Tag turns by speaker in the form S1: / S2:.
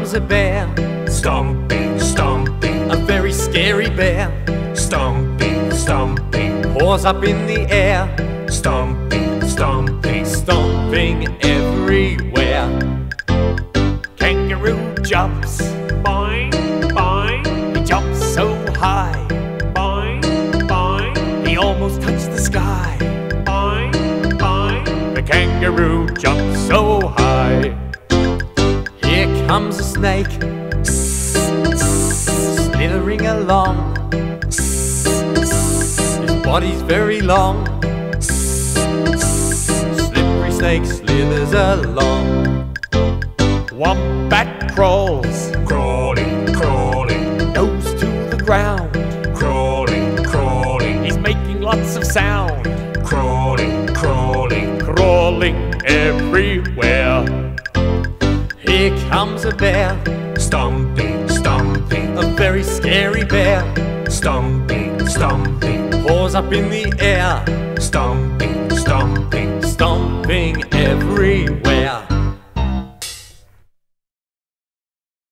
S1: comes a bear,
S2: Stomping, stomping,
S1: a very scary bear,
S2: stomping, stomping,
S1: paws up in the air,
S2: stomping, stomping,
S1: stomping everywhere. Kangaroo jumps,
S2: boing, boing,
S1: he jumps so high,
S2: boing, boing,
S1: he almost touched the sky.
S2: boing, boing,
S1: The kangaroo jumps so high. Here comes a snake, slithering along. His body's very long, slippery snake slithers along. Wombat crawls,
S2: crawling, crawling,
S1: nose to the ground.
S2: crawling, crawling,
S1: He's making lots of sound,
S2: crawling, crawling,
S1: crawling everywhere. Here comes a bear,
S2: stomping, stomping,
S1: a very scary bear,
S2: stomping, stomping,
S1: paws up in the air,
S2: stomping, stomping,
S1: stomping everywhere.